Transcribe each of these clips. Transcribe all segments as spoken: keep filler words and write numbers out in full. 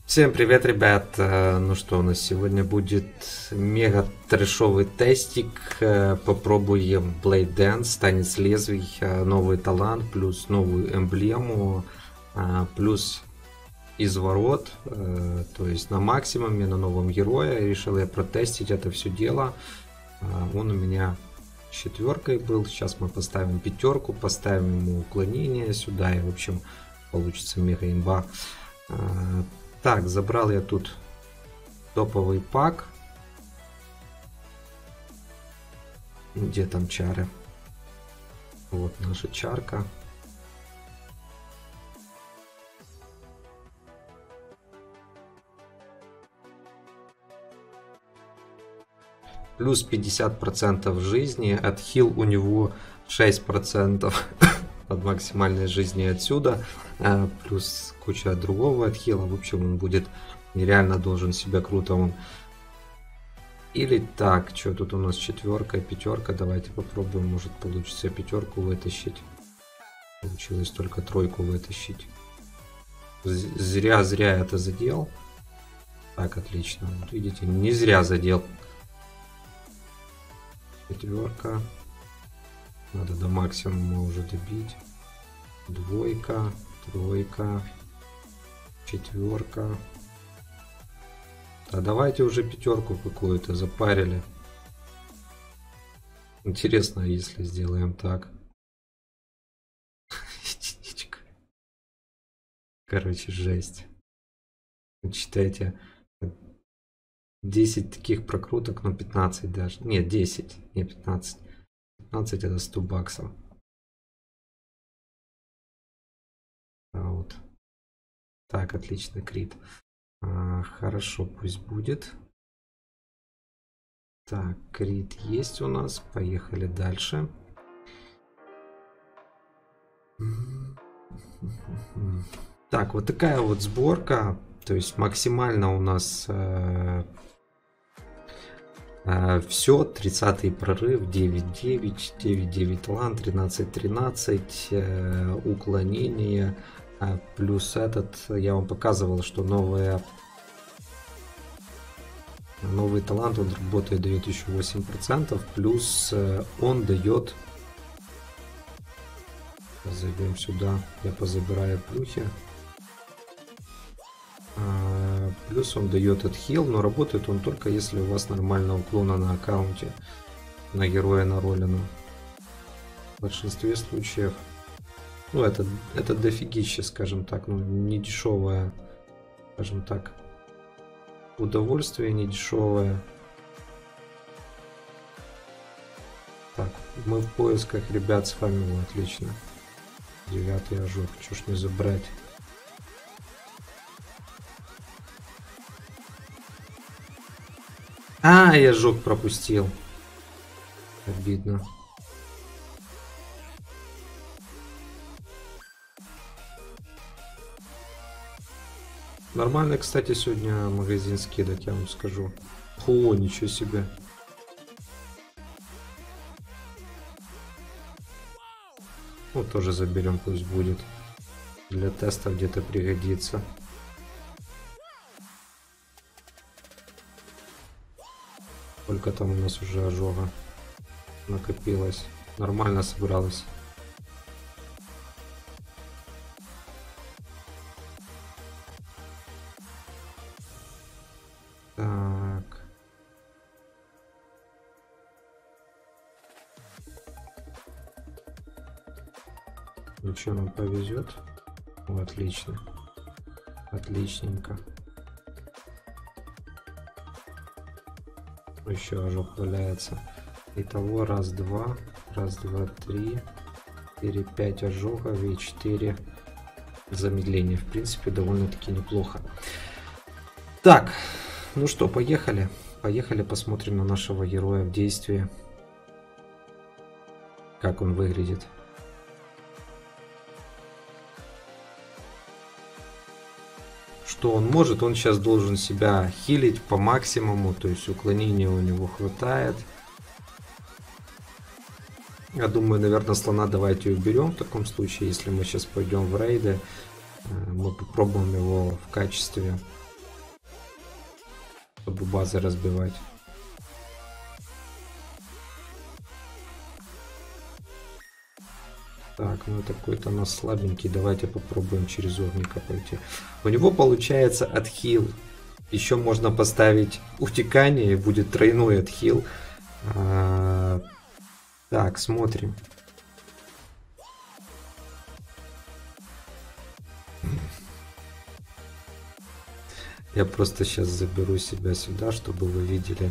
Всем привет, ребят! Э, Ну что, у нас сегодня будет мега трэшовый тестик. Э, Попробуем Blade Dance, танец лезвий, э, новый талант, плюс новую эмблему, э, плюс изворот, э, то есть на максимуме, на новом герое. Решил я протестить это все дело. Э, Он у меня четверкой был, сейчас мы поставим пятерку, поставим ему уклонение сюда, и в общем получится мега имба. Э, Так, забрал я тут топовый пак. Где там чары? Вот наша чарка. Плюс пятьдесят процентов жизни. Отхил у него шесть процентов от максимальной жизни отсюда. Плюс куча другого отхила. В общем, он будет нереально должен себя круто. Он... Или так, что тут у нас четверка, пятерка. Давайте попробуем, может получится пятерку вытащить. Получилось только тройку вытащить. Зря-зря это задел. Так, отлично. Вот видите, не зря задел. Четверка. Надо до максимума уже добить. Двойка, тройка, четверка. А давайте уже пятерку какую-то запарили. Интересно, если сделаем так. Единичка. Короче, жесть. Считайте, десять таких прокруток, ну пятнадцать даже. Нет, десять, не пятнадцать. пятнадцать это сто баксов. Вот. Так, отлично, крит. А, хорошо, пусть будет. Так, крит есть у нас. Поехали дальше. Так, вот такая вот сборка. То есть максимально у нас э, э, все. тридцатый прорыв, девять девять, девять девять талант, тринадцать тринадцать, э, уклонение. Плюс этот, я вам показывал, что новые, новый талант, он работает, дает еще восемь процентов. Плюс он дает, зайдем сюда, я позабираю плюхи. Плюс он дает отхил, но работает он только если у вас нормально уклона на аккаунте, на героя на Роллина. В большинстве случаев. Ну, это, это дофигище, скажем так, ну, не дешевое, скажем так, удовольствие не дешевое. Так, мы в поисках, ребят, с вами, вот, отлично. Девятый ожог, чё ж не забрать. А, я ожог пропустил. Обидно. Нормально, кстати, сегодня магазин скидок, я вам скажу. О, ничего себе. Ну, тоже заберем, пусть будет. Для теста где-то пригодится. Сколько там у нас уже ожога накопилось. Нормально собралось. Так. Ничего, нам повезет. О, отлично. Отличненько. Еще ожог валяется. Итого раз, два. Раз, два, три. Четыре, пять ожогов и четыре замедления. В принципе, довольно-таки неплохо. Так. Ну что, поехали. Поехали, посмотрим на нашего героя в действии. Как он выглядит. Что он может? Он сейчас должен себя хилить по максимуму. То есть уклонения у него хватает. Я думаю, наверное, слона давайте уберем в таком случае. Если мы сейчас пойдем в рейды, мы попробуем его в качестве чтобы базы разбивать. Так, ну это какой-то у нас слабенький. Давайте попробуем через Огника пойти. У него получается отхил. Еще можно поставить утекание и будет тройной отхил. А, так, смотрим. Я просто сейчас заберу себя сюда, чтобы вы видели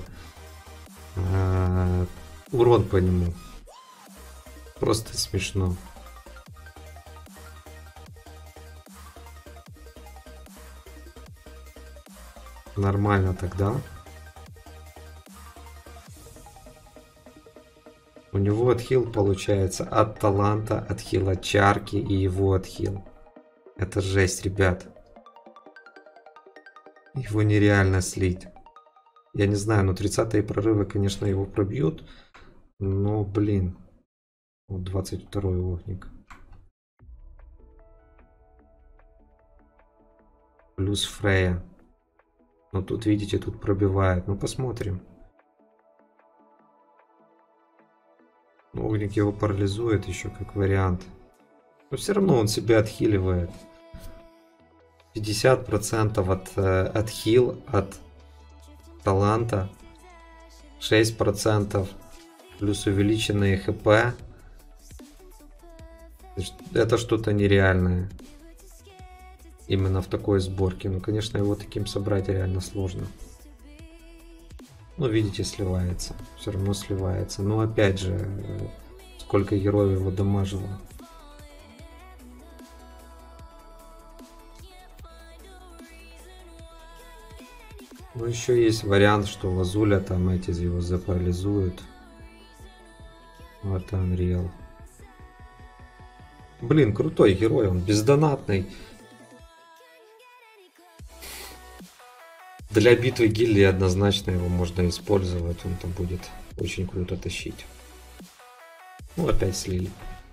а, урон по нему. Просто смешно. Нормально тогда. У него отхил получается от таланта, отхил от чарки и его отхил. Это жесть, ребят. Его нереально слить. Я не знаю, но тридцатые прорывы, конечно, его пробьют. Но, блин. Вот двадцать второй Огник. Плюс Фрея. Но тут, видите, тут пробивает. Ну, посмотрим. Огник его парализует еще как вариант. Но все равно он себя отхиливает. пятьдесят процентов от, э, от хил, от таланта. шесть процентов плюс увеличенные хп. Это что-то нереальное. Именно в такой сборке. Ну, конечно, его таким собрать реально сложно. Ну, видите, сливается. Все равно сливается. Но опять же, сколько героев его дамажило. Ну, еще есть вариант, что Лазуля там эти его запарализуют. Вот Unreal. Блин, крутой герой, он бездонатный. Для битвы гильдии однозначно его можно использовать. Он там будет очень круто тащить. Ну, опять слили.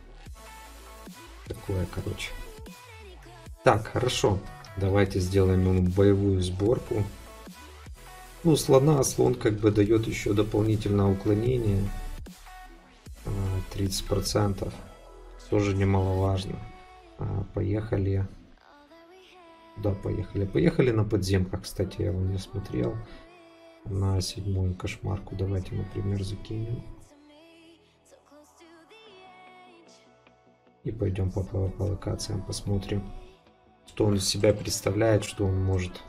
Такое, короче. Так, хорошо. Давайте сделаем ему боевую сборку. Ну, слона, слон как бы дает еще дополнительное уклонение. тридцать процентов. Тоже немаловажно. Поехали. Да, поехали. Поехали на подземках, кстати, я его не смотрел. На седьмую кошмарку. Давайте, например, закинем. И пойдем по, по, по локациям, посмотрим, что он из себя представляет, что он может.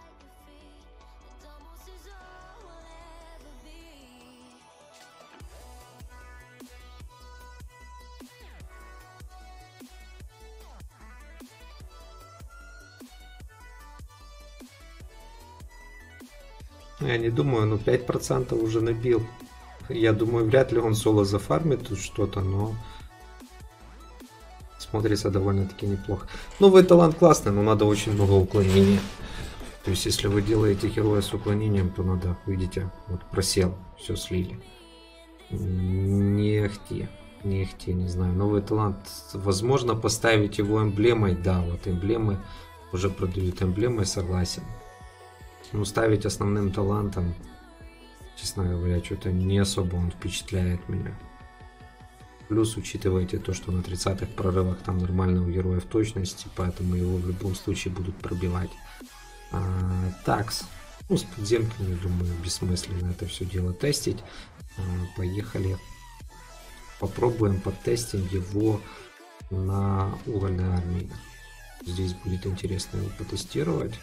Я не думаю, ну пять процентов уже набил. Я думаю, вряд ли он соло зафармит тут что-то, но смотрится довольно-таки неплохо. Новый талант классный, но надо очень много уклонения. То есть, если вы делаете героя с уклонением, то надо, видите, вот просел, все слили. Не ахти, не ахти, не знаю. Новый талант, возможно, поставить его эмблемой, да, вот эмблемы, уже продают эмблемой, согласен. Но ставить основным талантом, честно говоря, что-то не особо он впечатляет меня. Плюс учитывайте то, что на тридцатых прорывах там нормально у героев точности, поэтому его в любом случае будут пробивать. А, такс. Ну, с подземками, думаю, бессмысленно это все дело тестить. А, поехали. Попробуем потестим его на угольной армии. Здесь будет интересно его потестировать.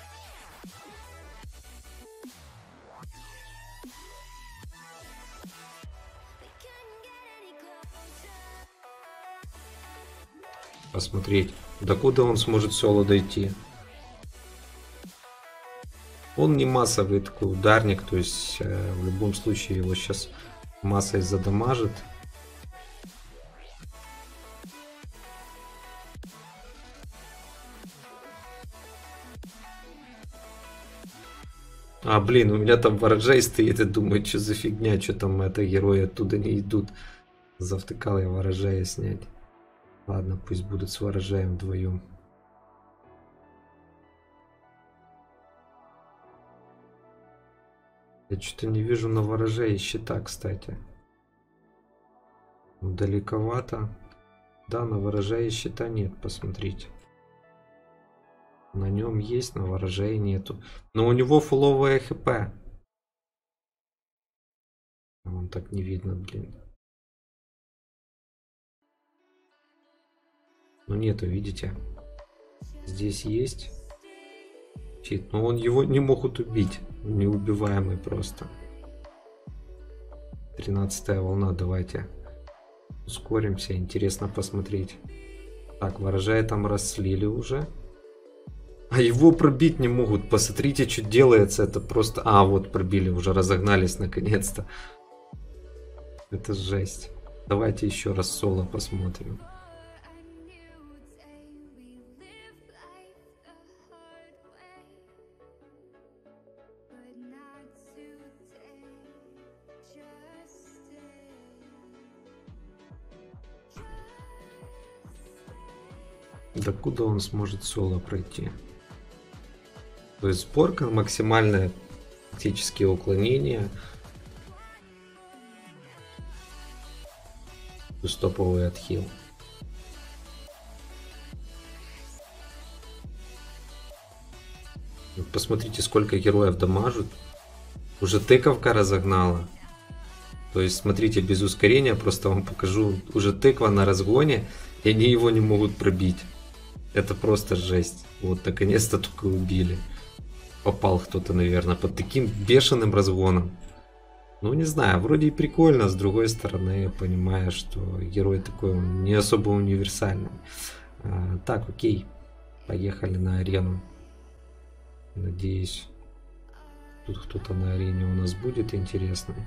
Посмотреть, докуда он сможет соло дойти. Он не массовый такой ударник, то есть э, в любом случае его сейчас массой задамажит. А, блин, у меня там ворожей стоит и думает, что за фигня, что там это герои оттуда не идут. Завтыкал я ворожея снять. Ладно, пусть будут с ворожеем вдвоем. Я что-то не вижу на ворожее щита, кстати. Далековато. Да, на ворожее щита нет, посмотрите. На нем есть, на ворожее нету. Но у него фуловое хп. Вон так не видно, блин. Ну нету, видите? Здесь есть щит, но он его не могут убить. Он неубиваемый просто. тринадцатая волна, давайте ускоримся, интересно посмотреть. Так, ворожая там расслили уже. А его пробить не могут. Посмотрите, что делается. Это просто... А, вот пробили, уже разогнались наконец-то. Это жесть. Давайте еще раз соло посмотрим. До куда он сможет соло пройти? То есть сборка максимальное тактические уклонения. Стоповый отхил. Посмотрите, сколько героев дамажут. Уже тыковка разогнала. То есть, смотрите, без ускорения, просто вам покажу, уже тыква на разгоне, и они его не могут пробить. Это просто жесть. Вот, наконец-то только убили. Попал кто-то, наверное, под таким бешеным разгоном. Ну, не знаю, вроде и прикольно, с другой стороны, я понимаю, что герой такой, он не особо универсальный. А, так, окей, поехали на арену. Надеюсь, тут кто-то на арене у нас будет интересный.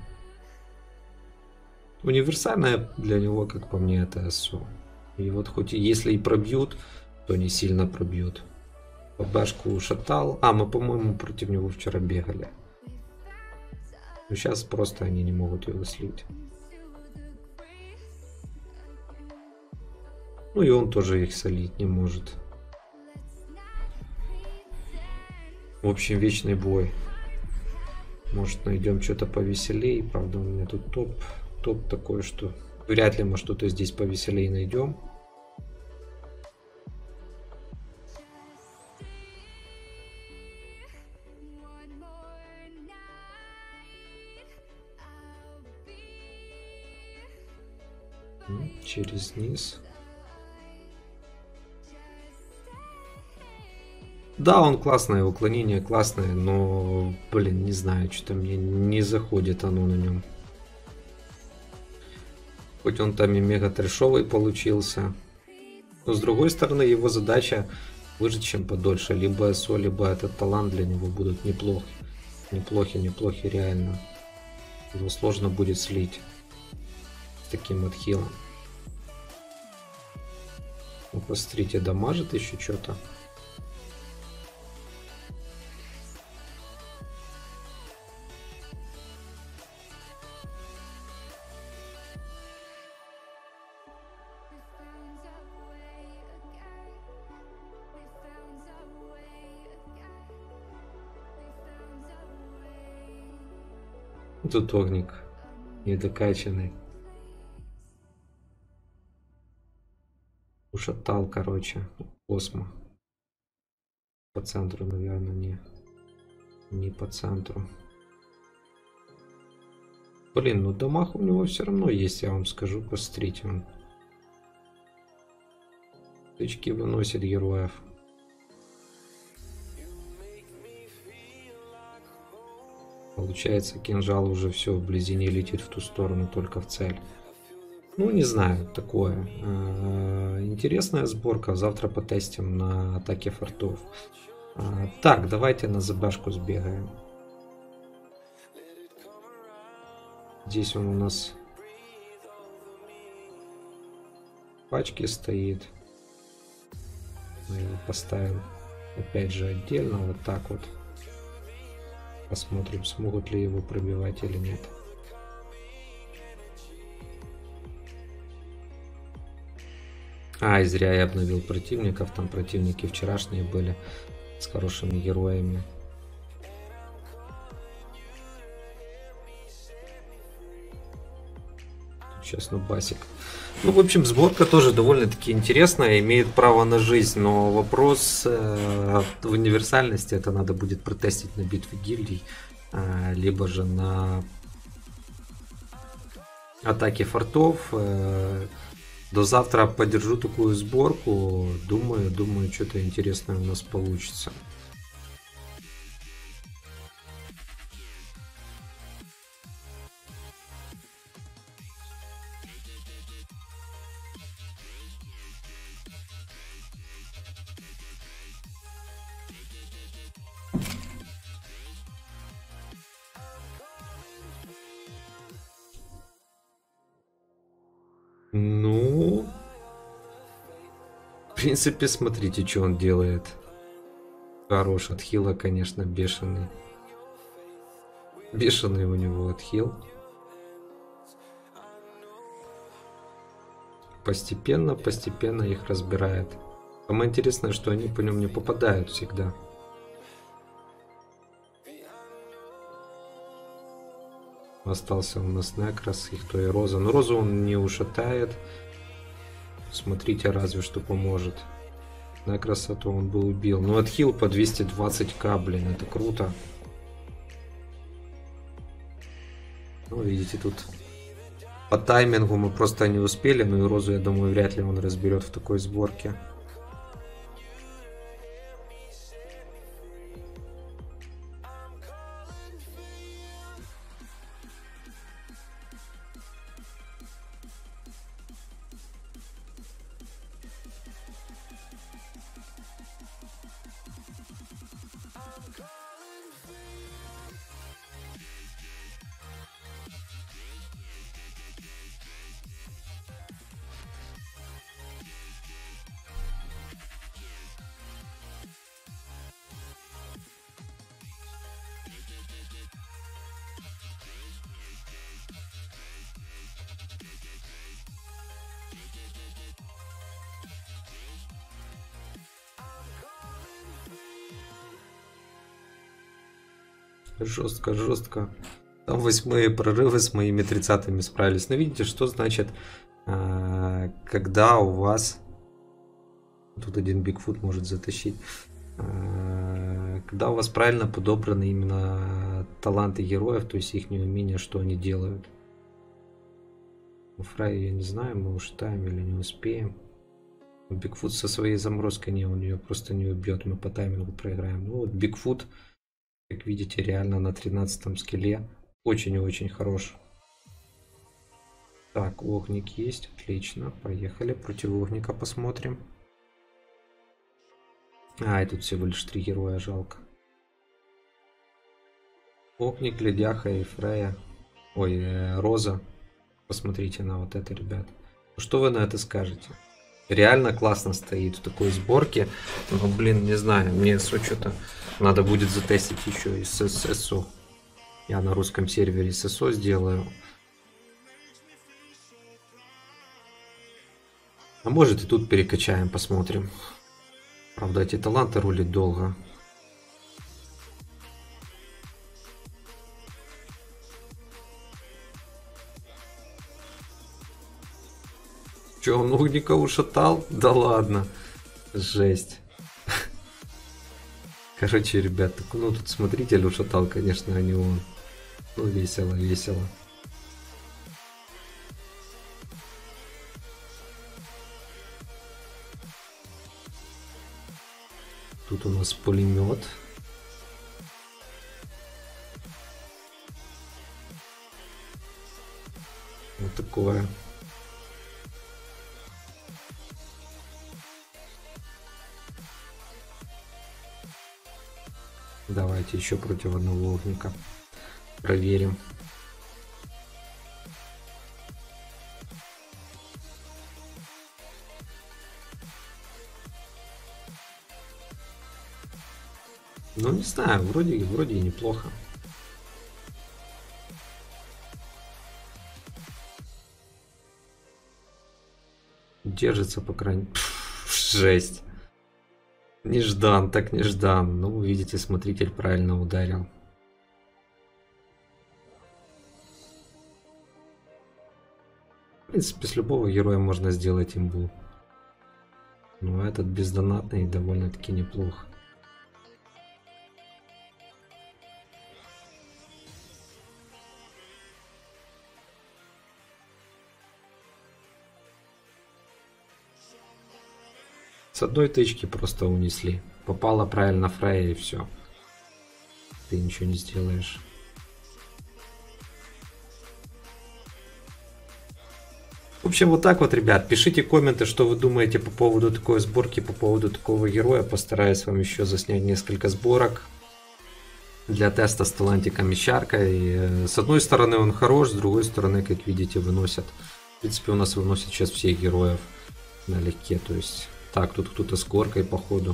Универсальная для него, как по мне, это СО. И вот хоть и если и пробьют, то не сильно пробьют. Башку ушатал. А, мы, по-моему, против него вчера бегали. Но сейчас просто они не могут его слить. Ну и он тоже их солить не может. В общем, вечный бой. Может, найдем что-то повеселее. Правда, у меня тут топ. Топ такой, что вряд ли мы что-то здесь повеселее найдем. Через низ. Да, он классное, уклонение классное, но, блин, не знаю, что-то мне не заходит оно на нем. Хоть он там и мега трэшовый получился. Но с другой стороны, его задача выжить чем подольше. Либо СО, либо этот талант для него будут неплохи. Неплохи, неплохи, реально. Его сложно будет слить с таким отхилом. Ну, посмотрите, дамажит еще что-то. Тут огник недокачанный. Ушатал, короче, Космо. По центру, наверное, не. Не по центру. Блин, ну дамаг у него все равно есть, я вам скажу, посмотрите. Он тычки выносит героев. Получается, кинжал уже все вблизи не летит в ту сторону, только в цель. Ну, не знаю, такое. Интересная сборка. Завтра потестим на атаке фортов. Так, давайте на ЗБшку сбегаем. Здесь он у нас в пачке стоит. Мы его поставим опять же отдельно, вот так вот. Посмотрим, смогут ли его пробивать или нет. А, и зря я обновил противников. Там противники вчерашние были с хорошими героями. Сейчас, ну, басик. Ну, в общем, сборка тоже довольно-таки интересная, имеет право на жизнь, но вопрос э, в универсальности, это надо будет протестить на битве гильдий, э, либо же на атаке фортов. Э, до завтра подержу такую сборку, думаю, думаю, что-то интересное у нас получится. Ну, в принципе, смотрите, что он делает. Хорош отхила, конечно, бешеный. Бешеный у него отхил. Постепенно, постепенно их разбирает. Самое интересное, что они по нему не попадают всегда. Остался у нас Некрос, их то и Роза. Но Розу он не ушатает. Смотрите, разве что поможет. Некроса то он бы убил. Но отхил по двести двадцать ка, блин, это круто. Ну, видите, тут по таймингу мы просто не успели. Ну и Розу, я думаю, вряд ли он разберет в такой сборке. Жестко, жестко. Там восьмые прорывы с моими тридцатыми справились. Но видите, что значит, когда у вас... Тут один Бигфут может затащить. Когда у вас правильно подобраны именно таланты героев, то есть их умения, что они делают. У Фрай я не знаю, мы ушатаем или не успеем. Бигфут со своей заморозкой не, он ее просто не убьет, мы по таймингу проиграем. Ну вот Бигфут, как видите, реально на тринадцатом скилле очень и очень хорош. Так, огник есть, отлично, поехали, против огника посмотрим. А, и тут всего лишь три героя, жалко. Огник, Ледяха и Фрея. Ой, э, Роза. Посмотрите на вот это, ребят. Ну, что вы на это скажете? Реально классно стоит в такой сборке. Но, блин, не знаю, мне что-то надо будет затестить еще и с ССО. Я на русском сервере ССО сделаю. А может и тут перекачаем, посмотрим. Правда, эти таланты рулить долго. Че, он огника ушатал? Да ладно. Жесть. Короче, ребят, ну тут смотритель ушатал, конечно, а не он. Ну, весело, весело. Тут у нас пулемет. Вот такое. Давайте еще против одного огника проверим. Ну, не знаю, вроде, вроде и неплохо. Держится, по крайней мере. Жесть. Неждан, так неждан. Ну, видите, смотритель правильно ударил. принципе, с любого героя можно сделать имбу. Но этот бездонатный довольно-таки неплохо. С одной тычки просто унесли. Попала правильно Фрея и все. Ты ничего не сделаешь. В общем, вот так вот, ребят. Пишите комменты, что вы думаете по поводу такой сборки, по поводу такого героя. Постараюсь вам еще заснять несколько сборок для теста с талантиком Мещарка. И, с одной стороны он хорош, с другой стороны, как видите, выносят. В принципе, у нас выносят сейчас всех героев налегке. То есть, так, тут кто-то с горкой, походу,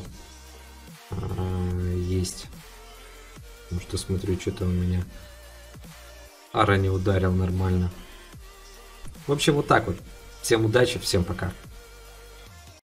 есть. Потому что смотрю, что-то у меня Ара не ударил нормально. В общем, вот так вот. Всем удачи, всем пока.